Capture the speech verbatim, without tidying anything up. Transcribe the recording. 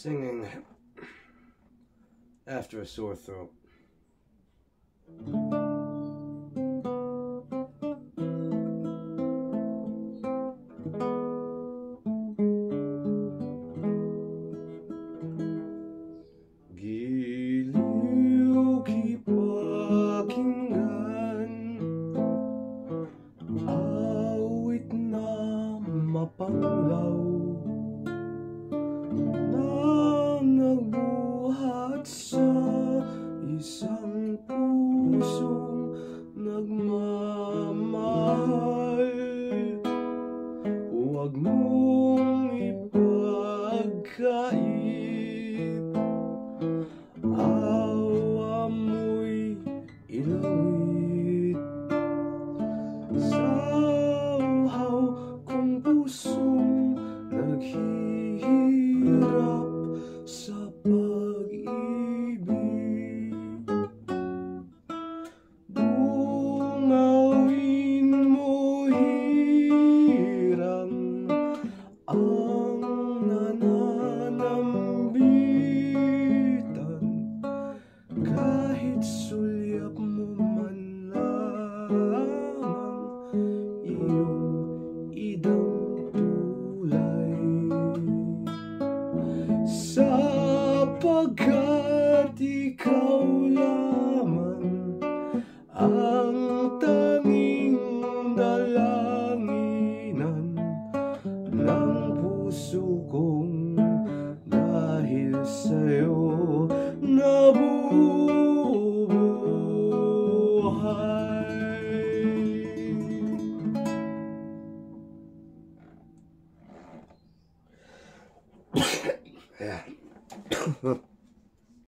Singing after a sore throat. Giliw kipakinggan, awit na mapanglaw, na nagbuhat sa isang pusong nagmamahal. Huwag mong ipagkait, awa mo'y ilawit sa uhaw kong pusong naghihirap sa pag-ibig. Dungawin mo hirang ang nananambitan, kahit sulyap mo man lamang iyong idang tulay. Sapagkat ikaw lamang ang tanging dalanginan ng puso kong dahil sa'yo nabubuhay. Yeah.